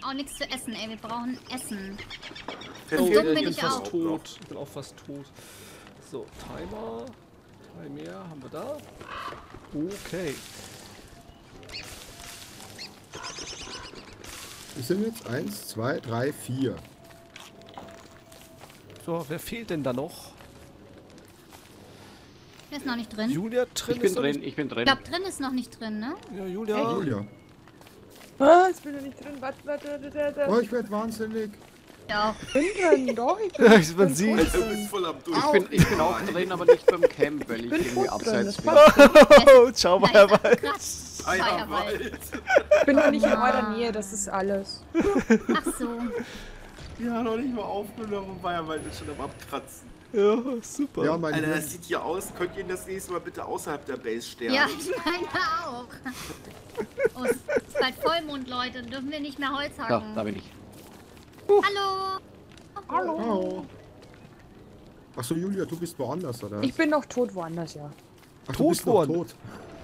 auch nichts zu essen, ey. Wir brauchen Essen. Oh, dumm bin ich bin ich fast auch. tot. Ich bin auch fast tot. So, Timer. 3 mehr haben wir da. Okay. Wir sind jetzt 1, 2, 3, 4. So, wer fehlt denn da noch? Der ist noch nicht drin. Julia drin? Ich bin ist noch drin, nicht- ich bin Ich drin. glaube, drin ist noch nicht drin, ne? Ja, Julia. Julia. Was? Ich bin da nicht drin. Warte. Oh, ich werde wahnsinnig. Ja. Ich bin drin, doch. Man sieht. Du bist voll am Durch. Ich bin auch drin, aber nicht beim Camp, weil ich bin irgendwie tot drin, abseits das bin. Oh, schau mal, Herr Wald. Krass. Eierwald. Ich bin noch nicht in eurer Nähe, das ist alles. Ach so. Ja, noch nicht mal aufgenommen. Eierwald ist schon am Abkratzen. Ja, super. Ja, mein Alter, Hirn. das sieht hier aus. Könnt ihr das nächste Mal bitte außerhalb der Base sterben? Ja, ich meine auch. Oh, es ist bald Vollmond, Leute. Dürfen wir nicht mehr Holz Da, hacken. da bin ich. Hallo. Oh. Achso, Julia, du bist woanders, oder? Ich bin noch tot woanders, ja. Ach, du tot bist noch worden. tot.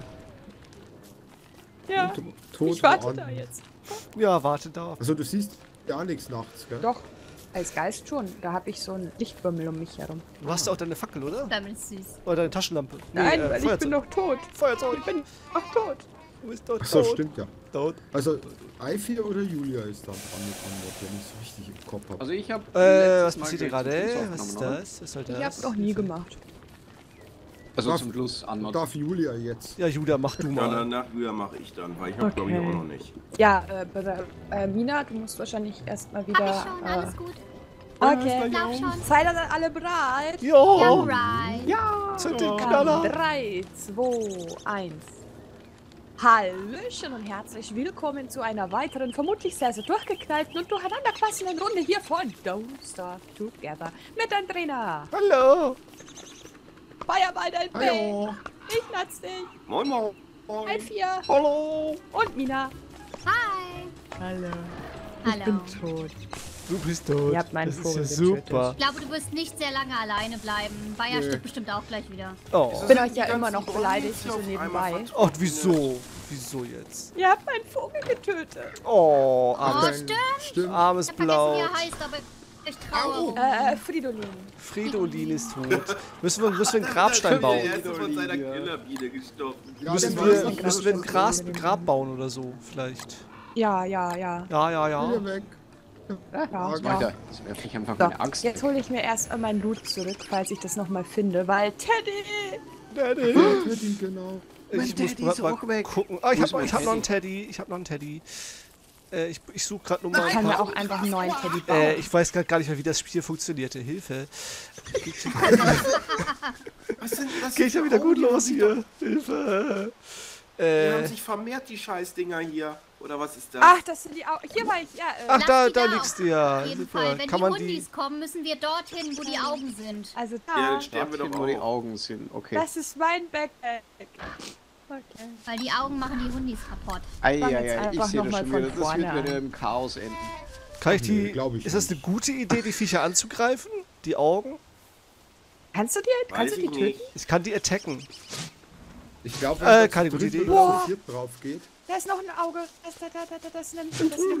Ja, Tot ich warte woanders. da jetzt. Ja, warte da. Also du siehst gar nichts nachts, gell? Doch, als Geist schon. Da habe ich so einen Lichtbümmel um mich herum. Du hast auch deine Fackel, oder? Damit ist süß. Oder deine Taschenlampe? Nein, weil ich Feuerzeug. bin noch tot. Feuerzeug. Ich bin noch tot. Du bist tot. Achso, tot. stimmt ja. Tot. Also, Eifir oder Julia ist dann angekommen, was ich nicht so richtig im Kopf habe. Also ich habe Was passiert hier gerade? Was ist das? das? Was soll das? Ich hab's noch nie gemacht. Also Darf- zum Schluss an. Darf Julia jetzt? Ja, Julia, mach du Ja, mal. danach wieder mache ich dann, weil ich habe glaube ich Okay. auch noch nicht. Ja, Mina, du musst wahrscheinlich erstmal wieder. Hab ich schon, alles gut. Okay. Lauf schon. Seid ihr alle bereit? Ja, Jo! right. Ja! Zünd den Knaller! 3, 2, 1. Hallöchen und herzlich willkommen zu einer weiteren, vermutlich sehr, sehr durchgeknallten und durcheinander passenden Runde hier von Don't Starve Together mit deinem Trainer. Hallo! Feuerball LP, Hallo! Ignaz dich, Moin Moin. L4 Hallo! und Mina. Hi. Hallo. Hallo. Tot. Du bist tot. Ihr habt meinen das ist ja Vogel super. Ich glaube, du wirst nicht sehr lange alleine bleiben. Bayer stirbt bestimmt auch gleich wieder. Oh. Ich bin euch ja immer noch beleidigt, so nebenbei. Oh, wieso? Wieso jetzt? Ihr habt meinen Vogel getötet. Oh, Oh, armes, stimmt. Stimmt. armes Ich hab vergessen, wie Blau. er heißt, aber ich traue. Fridolin. Fridolin ist tot. Müssen wir einen Grabstein bauen? Er ist von seiner Killerbiene gestorben. Ja, Müssen das wir, war nicht müssen wir ein ganz Grab bauen oder so, vielleicht. Ja. Ja. Julia weg. Ja. Alter, jetzt werfe ich einfach So, meine Axt. jetzt hole ich mir erst mein Loot zurück, falls ich das nochmal finde, weil Teddy! Daddy. Teddy, genau. Ich Teddy muss ist mal auch weg. gucken. Ah, ich Wo ist hab mein noch einen Teddy? Teddy. Ich hab noch einen Teddy. Ich suche gerade nur Ich mal kann ein mir paar. auch einfach einen neuen Teddy bauen. Ich weiß grad gar nicht mehr, wie das Spiel funktionierte. Hilfe. Geht ja wieder gut los hier. Hilfe. Die haben sich vermehrt, die Scheißdinger hier. Oder was ist das? Ach, das sind die Augen. Hier war ich, ja. Ach, Lass da die da liegst du ja. Auf jeden Super. Fall. Wenn Kann die man Hundis kommen, müssen wir dorthin, wo die Augen sind. Also Ja, da. dann sterben wir Hier, doch wo die auch. Augen sind. Okay. Das ist mein Backpack. Okay. Weil die Augen machen die Hundis kaputt. fang jetzt Ich einfach sehe noch das mal schon von wieder. Das vorne wird wieder an. im Chaos enden. Kann ich Nee, die. glaub ich Ist das eine gute Idee, die Viecher anzugreifen? Die Augen? Kannst du Weiß die ich töten? nicht. Ich kann die attacken. Ich glaube, wenn das keine gute dritte Idee. oder viert drauf geht. Da ist noch ein Auge. Das nimmt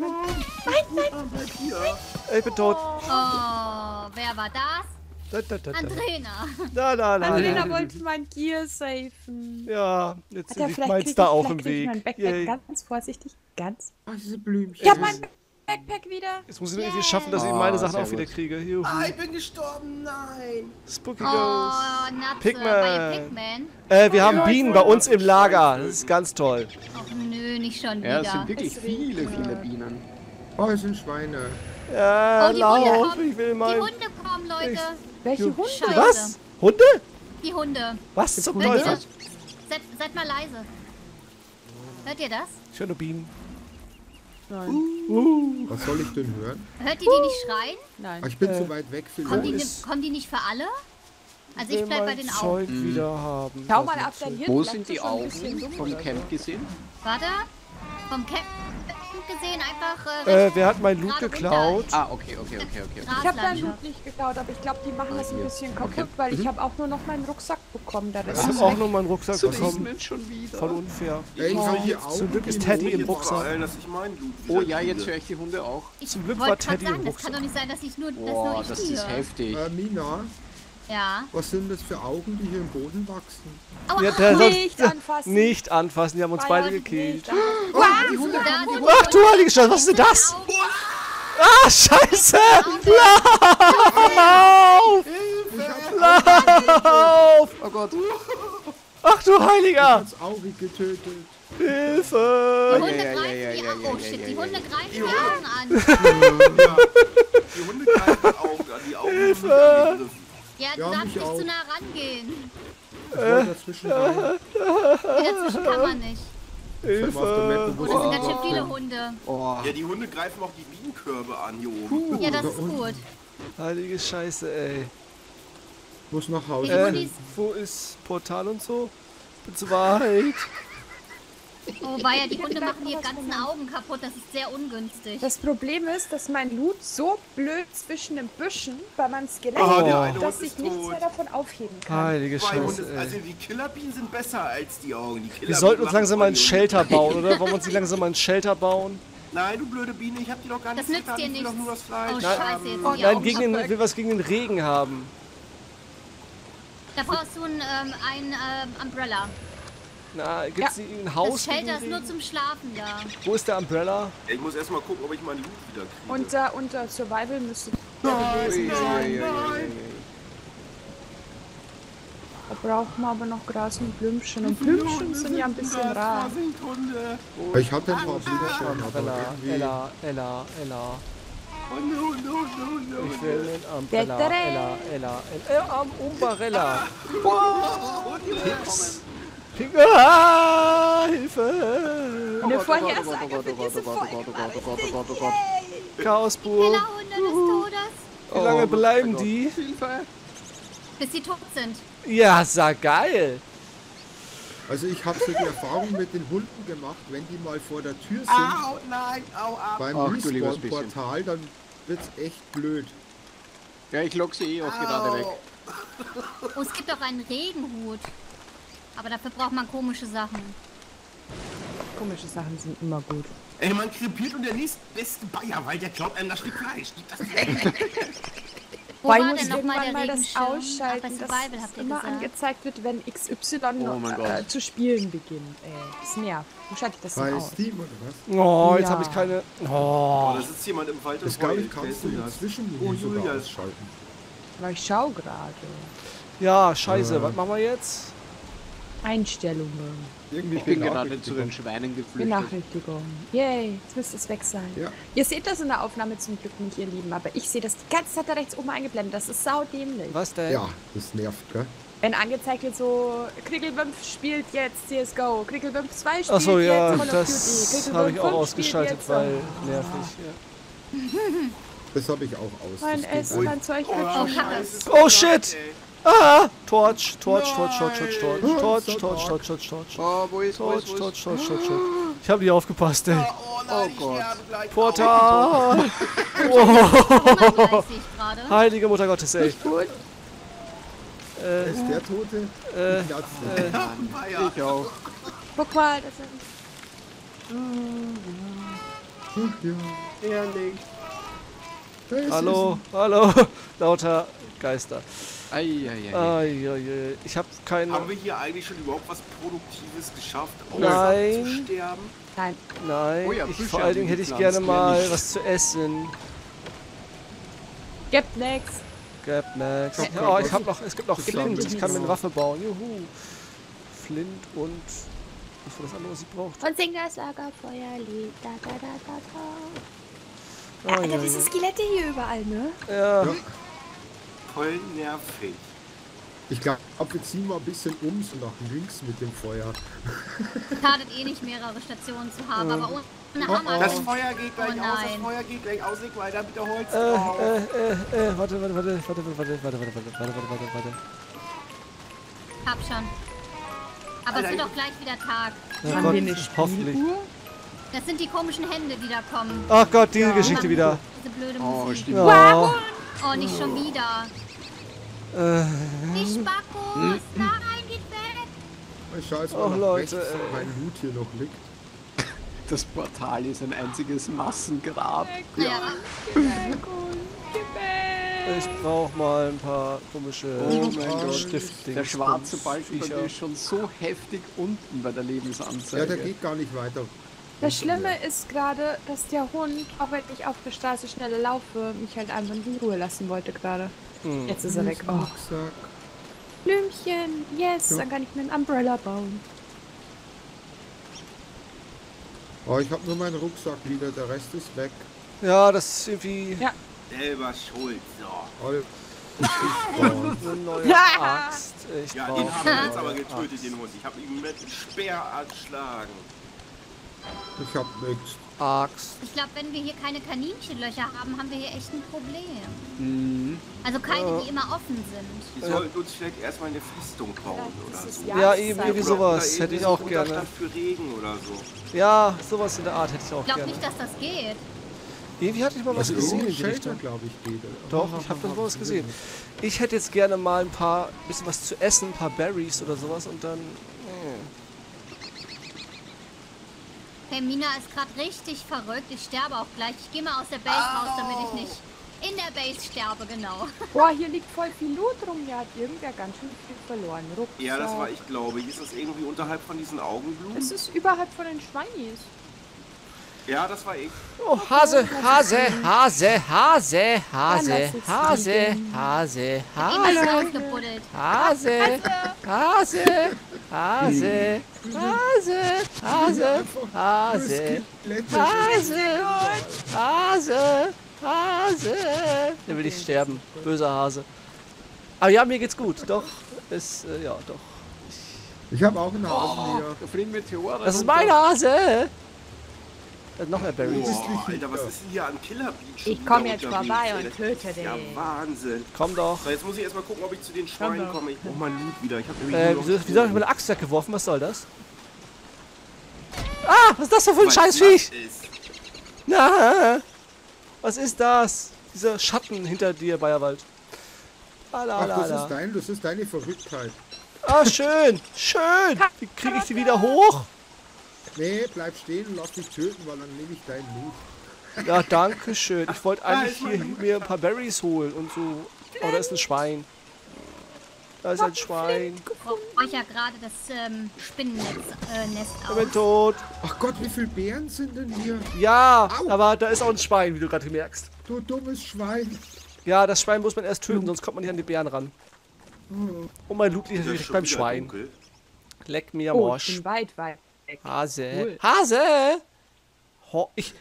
Ich bin tot. Oh, wer war das? Da. Andrena. Annalena Na. wollte mein Gear safen. Ja, jetzt Hat er liegt vielleicht meins krieg da ich- auch vielleicht im krieg ich Weg. mein Backpack Yay. ganz vorsichtig. Ganz. Ach, diese Blümchen. Ich hab mein Backpack wieder. Jetzt muss ich nur irgendwie schaffen, dass ich meine Sachen auch wieder kriege. Juhu. Ich bin gestorben, nein. Spooky Oh, Ghost. Natze. Pigman. Bei Pigman. Wir haben Bienen bei uns im Lager. Das ist ganz toll. Ach nö, nicht schon Ja, es wieder. sind wirklich viele Bienen. Oh, es sind Schweine. Ja, Oh, die Hunde lauf. kommen. Ich will Die mal. Hunde kommen, Leute. Welche Hunde? Scheiße. Was? Hunde? Die Hunde. Was zum Hört ihr? Teufel? Seid mal leise. Hört ihr das? Ich höre nur Bienen. Was soll ich denn hören? Hört ihr die nicht schreien? Nein. Ah, ich bin zu weit weg Kommen die nicht für alle? Also ich will bleib bei mein den Augen. Zeug wieder haben. Schau mal ab dein Hirn. Wo vielleicht sind ist die schon ein bisschen Augen dumm vom oder Camp gesehen? Warte. Vom gesehen, einfach Wer hat mein Loot gerade geklaut? runter. Okay. Ich habe deinen Graslandschaft. Loot nicht geklaut, aber ich glaube, die machen das ein hier. bisschen kaputt, Okay. weil ich habe auch nur noch meinen Rucksack bekommen. Der Rest Ich ist habe auch weg. nur meinen Rucksack Zum bekommen. Moment schon wieder. Voll unfair. Ey, ich Oh. hab hier auch Zum Glück ist den Teddy Hut im jetzt Rucksack. Beeilen, dass ich meinen Loot Oh wieder ja, jetzt kriege. höre ich die Hunde auch. Zum Glück war Wollte gerade Teddy im sagen, das kann doch Rucksack. nicht sein, dass ich nur, Boah, dass das nur ich ist hier. heftig. Mina, Ja. was sind das für Augen, die hier im Boden wachsen? Aua, Ja, der Nicht anfassen. Nicht anfassen, die haben uns beide Beiläufig gekillt. nicht anfassen. Die Hunde da haben sind Ach du heilige Scheiße, was ist denn das? Augen. Ah, scheiße! Lauf! Lauf! Oh Gott. Ach du Heiliger! das Auge getötet. Die Hilfe! Hunde ja, greifen ja, die ja, Augen. ja, Oh ja, shit, ja, die ja, Hunde ja. greifen die Ja. Augen an. Ja. Die Hunde greifen auch an. Die Augen sind nicht angegriffen. Ja, du Ja, darfst mich nicht auch. zu nah rangehen. Ich wollte dazwischen rein. Dazwischen kann man nicht. Ich hab auf der Map Oh, gewusst, das sind dass ganz schön ich viele komme. Hunde. Oh. Ja, die Hunde greifen auch die Bienenkörbe an hier oben. Ja, das da ist unten. gut. Heilige Scheiße, ey. Muss nach Die Hause. Hundis, Wo ist Portal und so? Bin zu weit. oh weia, die Hunde machen die ganzen Augen kaputt. Das ist sehr ungünstig. Das Problem ist, dass mein Loot so blöd zwischen den Büschen bei meinem Skelett Ah, der Oh. eine dass Hund ich ist nichts tot. mehr davon aufheben kann. Heilige Zwei Hunde, Scheiße, also ey. die Killerbienen sind besser als die Augen. Die Wir Killerbienen sollten uns machen langsam mal ein voll die Shelter Hunde. bauen, oder? Wollen wir uns nicht langsam mal ein Shelter bauen? Nein, du blöde Biene, ich hab dir doch gar Das nichts nützt dir getan. Ich will doch nichts. nur das Fleisch. Oh Nein. scheiße, jetzt Oh, sind die Nein, Augen gegen den, kaputt. ich will was gegen den Regen haben. Da brauchst du ein Umbrella. Na, gibt's Ja. ein Das Haus Shelter gegen ist nur Regen? zum Schlafen da. Wo ist der Umbrella? Ja, ich muss erst mal gucken, ob ich meinen Loot wieder kriege. Unter Survival müsste Nein, Da braucht man aber noch Gras und Blümchen. Und Blümchen sind ja ein bisschen rar. Hunde. Ich hatte ein paar Blümchen, aber Ella, irgendwie... Ella. Hunde. Ich will den Umbrella, Ella. Umbrella. Ah, Hilfe! Eine Vorhersage oh Gott, für oh Gott, diese oh Gott, Folge oh Gott, war oh Gott, richtig. oh Gott, oh Gott. Chaos pur. Killerhunde des Todes. Wie lange Oh, bleiben mein Gott. die? Hilfe. Bis sie tot sind. Ja, sag geil. Also ich habe so die Erfahrung mit den Hunden gemacht, wenn die mal vor der Tür sind, Au, nein, au, ab. beim Ach, du liebes Respawn-Portal, dann wird's echt blöd. Ja, ich lock sie eh auch gerade weg. Oh, es gibt auch einen Regenhut. Aber dafür braucht man komische Sachen. Komische Sachen sind immer gut. Ey, man krepiert und der nächstbeste Bayer, weil der klaut einem das Stück Fleisch. Gib das Wo Weil war muss denn nochmal irgendwann der mal das Regenschirm? ausschalten, Ach, bei dass Survival habt ihr immer gesagt. angezeigt wird, wenn XY Oh mein Gott. zu spielen beginnt. Das nervt. Wo schalte ich das denn Bei aus? Steam oder was? Oh, jetzt Ja. habe ich keine... Oh, Oh. da sitzt jemand im Wald und Das glaube ich, heult. Wer kannst ist du denn das? inzwischen Oh, hier sogar Julia. ausschalten. Weil ich schau gerade. Ja, scheiße. Was machen wir jetzt? Einstellungen. Irgendwie Ich bin gerade zu den Schweinen geflüchtet. Benachrichtigung. Yay, jetzt müsste es weg sein. Ja. Ihr seht das in der Aufnahme zum Glück nicht, ihr Lieben, aber ich sehe das die ganze Zeit da rechts oben eingeblendet. Das ist saudämlich. Was denn? Ja, das nervt, gell? Wenn angezeigt wird so, Kriegelwimpf spielt jetzt CSGO, Kriegelwimpf 2 spielt Achso, ja, jetzt Call of Duty, das Kriegelwimpf habe ich auch 5 ausgeschaltet, spielt jetzt, weil nervig. Ja. Das habe ich auch aus. Mein Das geht Essen, mein Zeug Oh, wird schon scheiße. Oh, shit. Ey. Ah! Torch. Nein. Oh, wo ist, Torch. Ich habe nicht aufgepasst, ey. Oh nein, Oh Gott. ich sterbe gleich. Portal! Hummer sehe ich gerade. Heilige Mutter Gottes, ey. Ist der Tote? Ignaz. Bayer. ich auch. Guck mal, das sind Ja. Ehrlich. Da ist Hallo. Lauter Geister. Eieiei. Ich habe keine... Haben wir hier eigentlich schon überhaupt was Produktives geschafft, Nein. zu sterben? nein. Nein, Oh ja, vor Bücher allen Dingen hätte ich gepflanzt, gerne mehr mal nicht. was zu essen. Gibt nix. Gap Max. Ich hab Ja, grad ich hab noch, es gibt noch Ich Flint. glaub, Ich kann mir eine ja. Waffe bauen. Juhu. Flint und... Was war das andere, was ich brauchte? Und sing das Lagerfeuerlied. Da, da, da, da, da. Oh, Alter, diese Skelette hier überall, ne? ja. Ja. Voll nervig. Ich glaube, wir ziehen mal ein bisschen um, so nach links mit dem Feuer. Schadet eh nicht, mehrere Stationen zu haben, aber ohne Hammer. Das Feuer geht gleich Oh aus, das nein. Feuer geht gleich aus, leg weiter, bitte Holz drauf. Warte. Hab schon. Aber Alter, es wird auch gleich wieder Tag. Oh Haben Gott, wir eine hoffentlich. Spieluhr? Das sind die komischen Hände, die da kommen. Ach Gott, diese Geschichte wieder. Diese blöde Oh, Musik. stimmt. Ja. Oh, nicht schon wieder. Die Spackos. Nein, geht weg. Ich schau jetzt Och, mal nach Leute, rechts, wo mein Loot hier noch liegt. Das Portal ist ein einziges Massengrab. Ja. Ich brauch mal ein paar komische Oh mein Gott. Stiftdings. Der schwarze Balken bei Viecher. mir ist schon so heftig unten bei der Ja, Lebensanzeige. der geht gar nicht weiter. Das Schlimme ist gerade, dass der Hund, auch wenn ich auf der Straße schneller laufe, mich halt einfach in Ruhe lassen wollte gerade. Jetzt ist er weg. Oh. Rucksack. Blümchen, yes, Ja. dann kann ich mir einen Umbrella bauen. Oh, ich habe nur meinen Rucksack wieder, der Rest ist weg. Ja, das ist irgendwie Ja. Selber schuld, so. All eine neue Axt. Ich Ja, brauch den haben wir eine jetzt aber neue getötet, Axt. den Hund. Ich habe ihn mit dem Speer anschlagen. ich hab nichts. Axt. Ich glaube, wenn wir hier keine Kaninchenlöcher haben, haben wir hier echt ein Problem. Mhm. Also keine, die immer offen sind. Wir sollten uns vielleicht erstmal eine Festung bauen oder so. Ja, eben, irgendwie sowas Oder hätte ich irgendwie auch so gerne. Unterstand für Regen oder so. Ja, sowas in der Art hätte ich auch Ich glaube gerne. nicht, dass das geht. Irgendwie hatte ich mal was Also gesehen in irgendein die Shelter, Richtung. glaube ich, geht. Doch, ich habe dann was gesehen. Ich hätte jetzt gerne mal ein bisschen was zu essen, ein paar Berries oder sowas und dann... Hey, Mina ist gerade richtig verrückt. Ich sterbe auch gleich. Ich gehe mal aus der Base raus, damit ich nicht in der Base sterbe, genau. Boah, hier liegt voll viel Loot rum. Hier hat irgendwer ganz schön viel verloren. Rucksack. Ja, das war ich, glaube ich. Ist das irgendwie unterhalb von diesen Augenblumen? Es ist überhalb von den Schweinis. Ja, das war ich. Oh, Hase, Hase, Hase, Hase, Hase, Dann lass Hase, es liegen. Hase, Immer Hase, ist ausgebuddelt. Hase, Hase, Hase, Hase, Hase, Hase, Hase, Hase, Hase. Der will nicht sterben. Böser Hase. Aber ja, mir geht's gut. Doch, ja, doch. Ich habe auch einen Hasen hier. Da fliegen Meteore. Das ist mein Hase. Noch mehr Berries. Boah, Alter, was ist denn hier an Killer Beach? Ich komm jetzt vorbei und töte Ja, dich. Wahnsinn. Komm doch. So, jetzt muss ich erstmal gucken, ob ich zu den Schweinen doch. komme. Ich brauch mal Loot wieder. Ich hab nämlich nur noch Wieso habe ich meine Axt weggeworfen? Was soll das? Ah, was ist das denn für ein Weil Scheißviech? nass ist. Na, was ist das? Dieser Schatten hinter dir, Bayerwald. Ach, das ist deine Verrücktheit. Ah, schön, schön. Wie kriege ich die wieder hoch? Nee, bleib stehen und lass dich töten, weil dann nehme ich deinen Loot. Ja, danke schön. Ich wollte eigentlich ist hier mir ein paar Berries holen und so. Oh, da ist ein Schwein. Da ist ein Schwein. Ich brauche ja gerade das Spinnennest Ich bin aus. tot. Ach Gott, wie viele Bären sind denn hier? Ja, Au. aber da ist auch ein Schwein, wie du gerade merkst. Du dummes Schwein. Ja, das Schwein muss man erst töten, sonst kommt man nicht an die Bären ran. Und mein Loot liegt Ist natürlich schon beim wieder Schwein. dunkel. Leck mir am Oh, ich Arsch. bin weit weg. Hase. Cool. Hase! Ho, ich.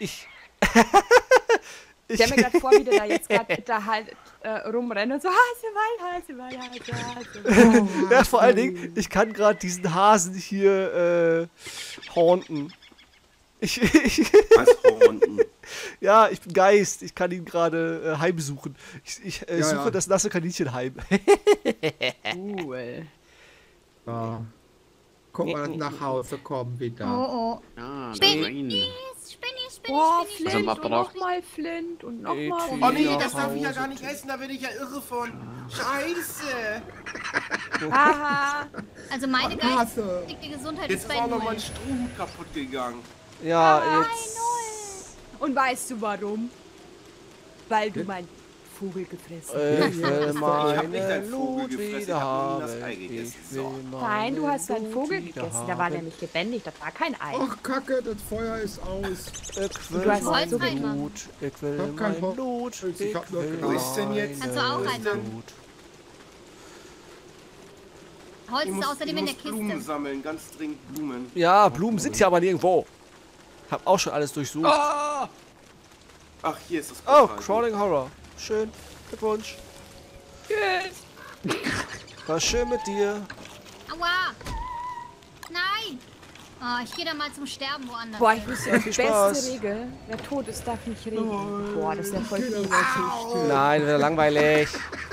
Ich stell mir gerade vor, wie der da jetzt gerade da halt rumrennt und so Hasewald. Ja, vor allen Dingen, ich kann gerade diesen Hasen hier haunten. Was Hornden? Ja, ich bin Geist. Ich kann ihn gerade heimsuchen. Ich Ja, suche ja. das nasse Kaninchen heim. Cool. Ja. Komm mal nach Hause, komm Oh, wieder. oh. Ah, Spinnis, Boah, Spinnis. Flint Also, und nochmal Flint und nochmal. Oh nee, Ja, das darf ich ja Hause. gar nicht essen, da werde ich ja irre von. Scheiße! Aha. Also meine Hase. geistige Gesundheit Jetzt ist ist bei auch noch null. mein Strohhut kaputt gegangen. Ja, jetzt. Und weißt du warum? Weil du mein Vogel gefressen hast. Ich will Ich hab nicht meine deinen Vogel Loot gefressen, ich wieder hab nur haben. das Ei gegessen. Ich will Nein, du meine hast deinen Loot Vogel wieder gegessen. Der war haben. nämlich lebendig. Das war kein Ei. Ach Kacke, das Feuer ist aus. Ich will Du hast mein Holzeimer. Loot. Ich will Hab kein mein Loot. Holz, ich Ich hab nur will Gras. Wo ist denn jetzt? Kannst du auch meine einen? Loot. Holz Ich ist muss, außerdem in der Blumen Kiste. sammeln, ganz dringend Blumen. Ja, Blumen sind hier aber nirgendwo. Hab auch schon alles durchsucht. Ach, hier ist das Oh, Portal. Crawling Horror. Schön. Glückwunsch. War schön mit dir. Aua! Nein! Oh, ich gehe dann mal zum Sterben woanders. Boah, ich wüsste, die Viel beste Spaß. Regel. Wer tot ist, darf nicht reden. Boah, das ist ja voll viel. Nein, wieder langweilig.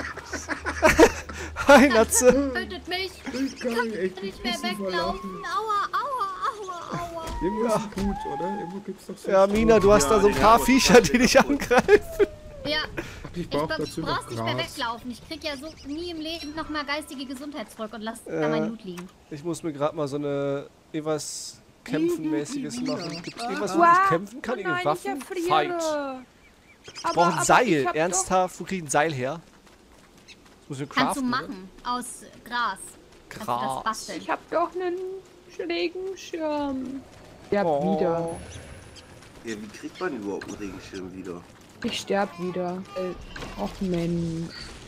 Hi, Natze. Tötet mich! Ich kann mich echt Nicht mehr ein bisschen weglaufen! verlaufen. Aua, aua, aua, aua! Irgendwo ist gut, oder? Irgendwo gibt's doch so. Ja, Mina, du hast da so ein paar Viecher, die dich angreifen. Ja, Ich ich brauch dazu noch brauchst nicht mehr Gras. weglaufen. Ich krieg ja so nie im Leben nochmal geistige Gesundheit zurück und lass da mein Loot liegen. Ich muss mir gerade mal so eine irgendwas Kämpfenmäßiges machen. Gibt es irgendwas, wo Wow. ich kämpfen kann? Oh Irgendeine nein, Waffen? ich erfriere. Fight. Ich brauche ein aber Seil. ich hab Ernsthaft, wo krieg ich ein Seil her? Das muss ich Kannst du craften, machen. Aus Gras. Kannst du das Gras. basteln. Ich hab doch einen Regenschirm. Ja, Oh. wieder. Ja, wie kriegt man überhaupt einen Regenschirm wieder? Ich sterb wieder. Och Mensch.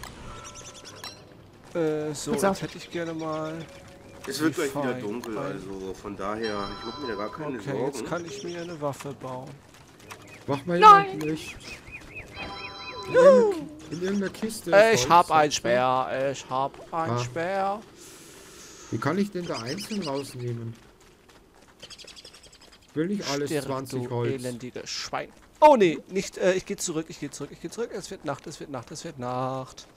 So, Pass auf. jetzt hätte ich gerne mal... Es wird gleich wieder Fein, dunkel, fein. also von daher, ich mache mir da gar keine Okay, jetzt Sorgen. kann ich mir eine Waffe bauen. Mach mal Nein. jemand Licht. In irgendeiner Kiste. Ich Holz, hab ein sagst du? Speer, ich hab ein Ah. Speer. Wie kann ich denn da einzeln rausnehmen? Ich will nicht alles Stirb, 20 du Holz. elendiges Schwein. Oh nee, nicht, ich gehe zurück, ich gehe zurück. Es wird Nacht, es wird Nacht, es wird Nacht.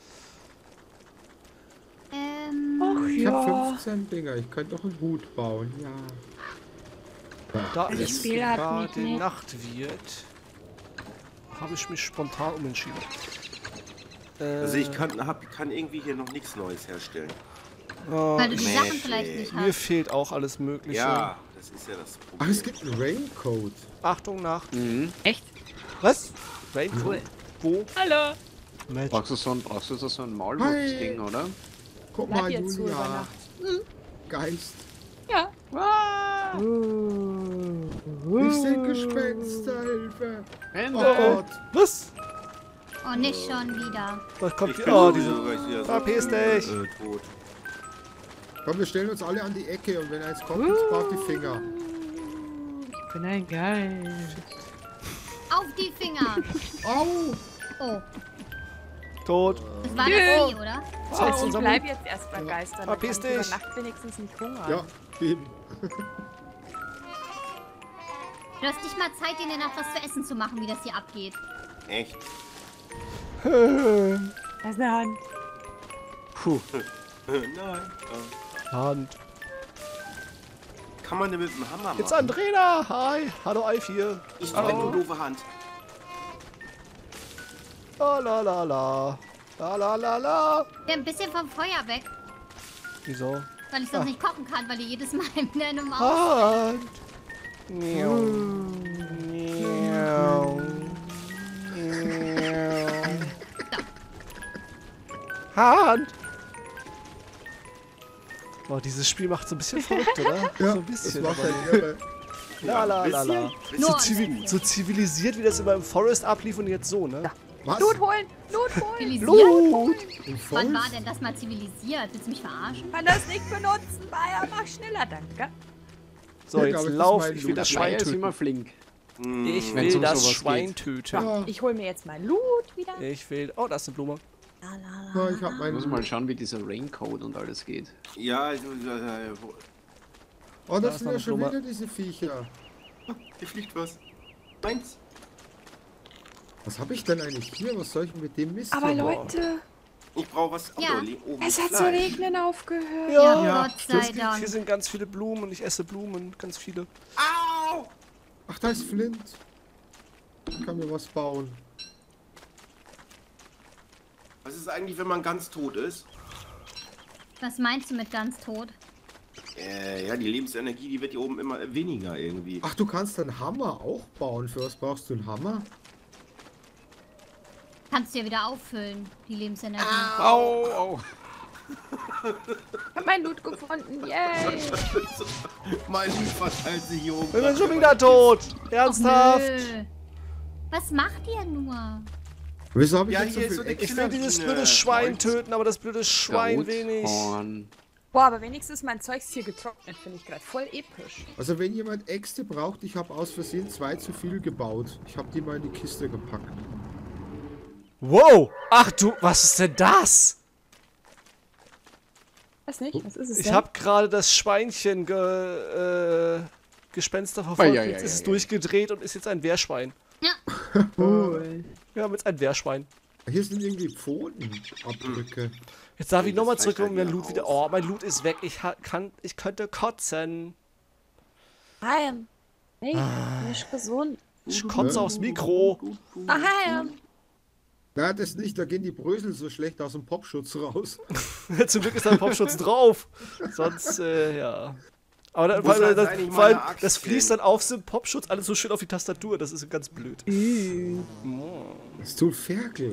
Ach Ich hab ja. 15 Dinger, ich könnte doch einen Hut bauen, ja. Da Das es Spiel hat gerade mich nicht. Nacht wird, habe ich mich spontan umentschieden. Also ich kann irgendwie hier noch nichts Neues herstellen. Weil du die Sachen Mäßig. vielleicht nicht Mir hast. fehlt auch alles Mögliche. Ja, das ist ja das Ach, Problem. es gibt einen Raincoat. Achtung, Nacht. Echt? Was? Raincoat? Cool. Wo? Hallo. Magic. Brauchst du so ein Maulwurfsding, oder? Guck Bleib mal, jetzt so über Julia. Nacht. Geist. Ja. Ich sehe Gespenster, Hilfe. Oh Ende! Gott. Was? Oh, nicht schon wieder. Was kommt Ich hier? bin Oh, sowieso diese... gleich wieder Verpiss dich. tot. Komm, wir stellen uns alle an die Ecke und wenn eins kommt, uns braucht die Finger. Ich bin ein Geist. Auf die Finger. Au! Oh, Tot. das war Nö. das nie, oder? So, jetzt Ich unser bleib jetzt erst bei Geistern. Dann Verpiss kann ich dich. über Nacht wenigstens nicht hungern. Ja, eben. Du hast nicht mal Zeit, dir nach was zu essen zu machen, wie das hier abgeht. Echt? Das ist eine Hand. Puh. Nein. Hand. Kann man denn mit dem Hammer machen? Jetzt Andrena. Hi. Hallo, Alfie. Ich habe eine doofe Hand. La la la la. La la la la. Ja, ein bisschen vom Feuer weg, Wieso? weil ich das Ah. nicht kochen kann, weil ihr jedes Mal in der Maus. Hand. Miau. Miau. Miau. Hand. Boah, dieses Spiel macht so ein bisschen verrückt, oder? Ja, so ein das bisschen. macht aber- halt irre. La la la la. Bisschen. Nur So zivilisiert, wie das immer im Forest ablief und jetzt so, ne? Was? Loot holen! Loot holen! Zivilisiert? Im Wann war Forst? denn das mal zivilisiert? Willst du mich verarschen? Kann das nicht benutzen, Bayer, mach schneller, danke. So, Ja, jetzt aber das ist lauf, mein ich will Loot. das Der Schwein Schwein ist töten. immer flink. Ich Wenn's will um das sowas Schwein geht. töten. Ja, Ich hol mir jetzt mein Loot wieder. Ich will... Oh, da ist eine Blume. ja, ich hab Ich meinen. muss mal schauen, wie dieser Raincoat und alles geht. Ja, also, Oh, Da das ist sind noch ja eine schon Blume. wieder diese Viecher. hier fliegt was. Meins. Was habe ich denn eigentlich hier? Was soll ich mit dem Mist Aber hier machen? Leute, Ich brauche was. Ja. Oben es hat zu Fleisch. regnen aufgehört. Ja, Ja, Gott sei Hier Dank. sind ganz viele Blumen und ich esse Blumen. Ganz viele. Au! Ach, da ist Flint. Ich kann mir was bauen. Was ist eigentlich, wenn man ganz tot ist? Was meinst du mit ganz tot? Ja, die Lebensenergie, die wird hier oben immer weniger irgendwie. Ach, du kannst einen Hammer auch bauen. Für was brauchst du einen Hammer? Kannst du ja wieder auffüllen, die Lebensenergie. Au, au. Hab mein Loot gefunden, yay. Mein Lieb verteilt sich hier oben. Ich bin schon wieder tot. Ernsthaft. Nö. Was macht ihr nur? Wieso habe ich Ja, jetzt so hier ist viel so eine Ich will dieses Killerbiene. blöde Schwein Holz. töten, aber das blöde Schwein will nicht. Rothorn. Boah, aber wenigstens mein Zeugs hier getrocknet, finde ich gerade voll episch. Also wenn jemand Äxte braucht, ich habe aus Versehen 2 zu viel gebaut. Ich habe die mal in die Kiste gepackt. Wow. Ach du, was ist denn das? Weiß nicht, was ist es Ich denn? habe gerade das Schweinchen Gespenster verfolgt. Ja, Jetzt ist es durchgedreht und ist jetzt ein Wehrschwein. Ja, Cool. Wir haben jetzt ein Wehrschwein. Hier sind irgendwie Pfotenabdrücke. Jetzt darf ich Das nochmal reicht zurückkommen, halt mein wieder Loot wieder. aus. Oh, mein Loot ist weg. Ich könnte kotzen. Nein. Hey, nicht gesund. Ich kotze aufs Mikro. Aha, ja. Na, das nicht, da gehen die Brösel so schlecht aus dem Popschutz raus. Zum Glück ist da ein Popschutz drauf. Sonst, ja. Aber dann, Wo ist vor das allem, eigentlich vor allem, meine Axt das fließt hin? dann auf den Popschutz alles so schön auf die Tastatur. Das ist ganz blöd. Das tut Ferkel.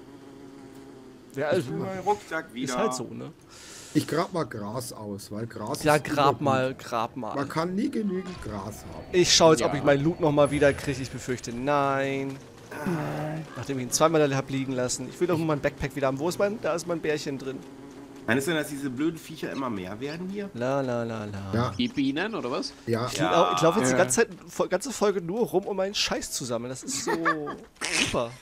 Ja, also, Mein Rucksack wieder. ist halt so, ne? Ich grab mal Gras aus, weil Gras Ja, ist grab übergut. mal. Man kann nie genügend Gras haben. Ich schaue jetzt, ob Ja. ich meinen Loot nochmal wieder kriege. Ich befürchte, nein. Nachdem ich ihn zweimal habe liegen lassen. Ich will doch nur mein Backpack wieder haben. Wo ist mein? Da ist mein Bärchen drin. Kann es sein, dass diese blöden Viecher immer mehr werden hier? La la la la. Ja, Die Bienen, oder was? ja. Ich laufe jetzt die ganze Zeit, ganze Folge nur rum, um meinen Scheiß zu sammeln. Das ist so super.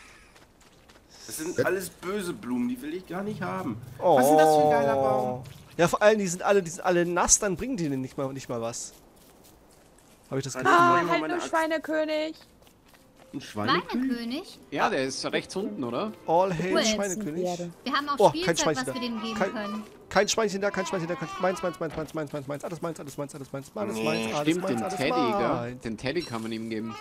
Das sind alles böse Blumen, die will ich gar nicht haben. Oh. Was ist denn das für ein geiler Baum? Ja, vor allem, die sind alle nass, dann bringen die nicht mal was. Habe ich das Gefühl. Ah, Immer halt meine nur Axt. Schweinekönig. Ein Schweinekönig? Schweinekönig? Ja, der ist rechts unten, oder? All hail Cool. Schweinekönig. Wir haben auch Oh, kein Spielzeug, Schweinchen was wir da. denen geben Kein- können. Kein Schweinchen da, kein Schweinchen da, meins, alles meins, alles meins, alles meins, alles Nee, meins, Stimmt, den alles Teddy, gell? meins. Den Teddy kann man ihm geben.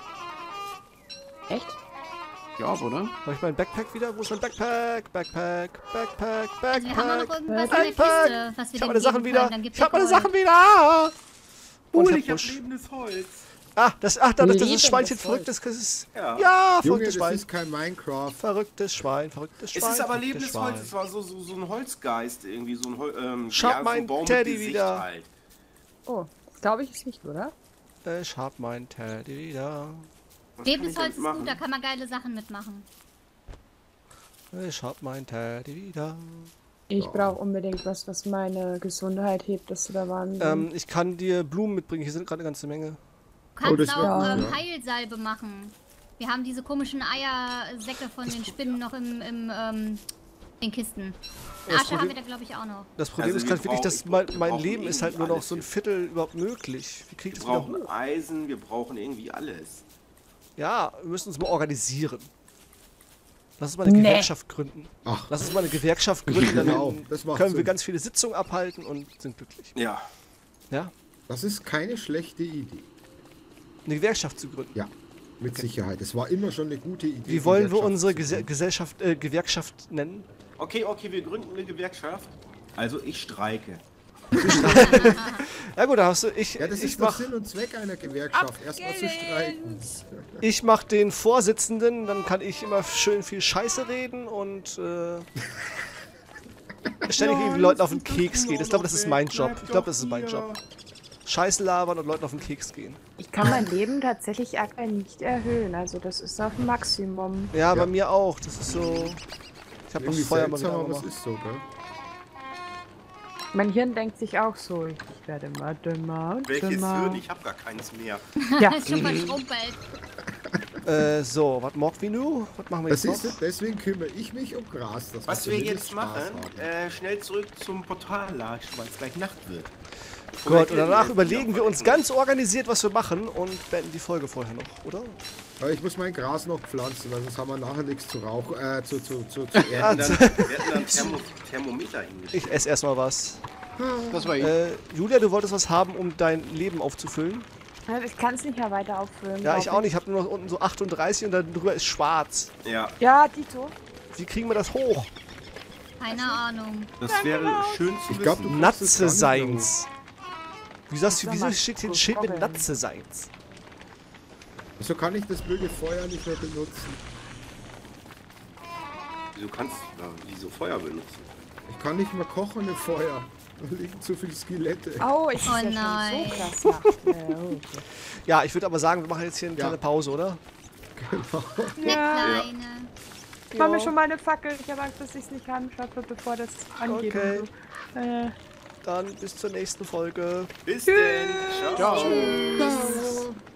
Echt? Ja, oder? Habe ich mein Backpack wieder? Wo ist mein Backpack? Backpack. Also wir haben auch noch irgendwas in der Backpack. Kiste, was wir Ich habe denen meine Sachen geben wieder. können. Dann gibt's Ich habe meine Gold. Sachen wieder. Und Cool, ich ich hab hab lebendes Holz. das Lebendes ist Schweinchen, Holz. verrücktes. Das ist, Ja. ja, Junge, verrücktes das Schwein. ist kein Minecraft. Verrücktes Schwein, verrücktes Es Schwein. ist aber verrücktes lebendes Schwein. Holz, es war so ein Holzgeist irgendwie, so ein Ich hab so ein meinen Baum mit Teddy Gesicht wieder. Halt. Oh, glaube ich es nicht, oder? Ich hab mein Teddy wieder. Was kann ich Lebensholz damit ist gut, machen? da kann man geile Sachen mitmachen. Ich hab mein Teddy wieder. Ich brauche unbedingt was meine Gesundheit hebt. Das ist der Wahnsinn. Ich kann dir Blumen mitbringen. Hier sind gerade eine ganze Menge. Du kannst Oh, das auch wär gut, ja. Heilsalbe machen. Wir haben diese komischen Eiersäcke von den Spinnen noch in Kisten. Das Asche haben Problem- wir da, glaube ich, auch noch. Das Problem Also ist wir gerade wirklich, dass brauchen- mein brauchen Leben ist halt nur irgendwie noch so ein alles Viertel überhaupt möglich. Wie krieg ich Wir das wieder brauchen hoch? Eisen, wir brauchen irgendwie alles. Ja, wir müssen uns mal organisieren. Lass uns mal eine Nee. Gewerkschaft gründen. Ach, Lass uns mal eine Gewerkschaft gründen, dann Genau, das macht können wir Sinn. ganz viele Sitzungen abhalten und sind glücklich. Ja. Ja? das ist keine schlechte Idee. Eine Gewerkschaft zu gründen. Ja, mit Sicherheit. Es war immer schon eine gute Idee. Wie wollen wir Gewerkschaft unsere zu gründen. Gewerkschaft nennen? Okay, wir gründen eine Gewerkschaft. Also ich streike. Ja gut, da hast du, Ja, das ich ist der mach, Sinn und Zweck einer Gewerkschaft. Erstmal zu streiken. ich mach den Vorsitzenden, dann kann ich immer schön viel Scheiße reden und ständig den Leuten auf den Keks gehen. Ich glaube, das ist mein Job. Ich glaube, das ist mein Job. Scheiße labern und Leuten auf den Keks gehen. Ich kann mein Leben tatsächlich aktuell nicht erhöhen. Also das ist auf dem Maximum. Ja, bei mir auch. Das ist so. Ich habe das Irgendwie Feuer mal wieder seltsam, aber es angemacht. ist so, gell? Mein Hirn denkt sich auch so, ich werde immer dümmer und Welches dümmer. Hirn? Ich habe gar keins mehr. Ja, Ist schon verschrumpelt. So, was mag wir nu? Was machen wir Das jetzt ist, noch? deswegen kümmere ich mich um Gras. Dass Was wir wir zumindest jetzt Spaß machen, haben. schnell zurück zum Portallatsch, weil es gleich Nacht wird. Gut, und danach überlegen wir uns ganz organisiert, was wir machen und beenden die Folge vorher noch, oder? Aber ich muss mein Gras noch pflanzen, weil sonst haben wir nachher nichts zu rauchen, zu Wir ernten. hätten dann Thermometer hingestellt. Ich esse erstmal was. Das war ich. Julia, du wolltest was haben, um dein Leben aufzufüllen? ich kann es nicht mehr weiter auffüllen. Ja, glaub ich auch nicht. Ich habe nur noch unten so 38 und dann drüber ist schwarz. Ja, Ja, Dito. Wie kriegen wir das hoch? Keine Ahnung. das wäre schön zu Ich glaub, wissen. du- Natze seins. Wieso mal steht hier ein Schild mit Natze seins? Wieso kann ich das blöde Feuer nicht mehr benutzen? Wieso Feuer benutzen? Ich kann nicht mehr kochen im Feuer. Da liegen zu viele Skelette. Oh, ich Oh ja nein. schon so krass. Okay. Ja, ich würde aber sagen, wir machen jetzt hier eine Ja. kleine Pause, oder? Eine kleine. Ich mach mir schon mal eine Fackel. Ich habe Angst, dass ich es nicht anschaffe, bevor das angeht. Okay. Und so. Dann bis zur nächsten Folge. Bis denn. Ciao. Ciao. Tschüss.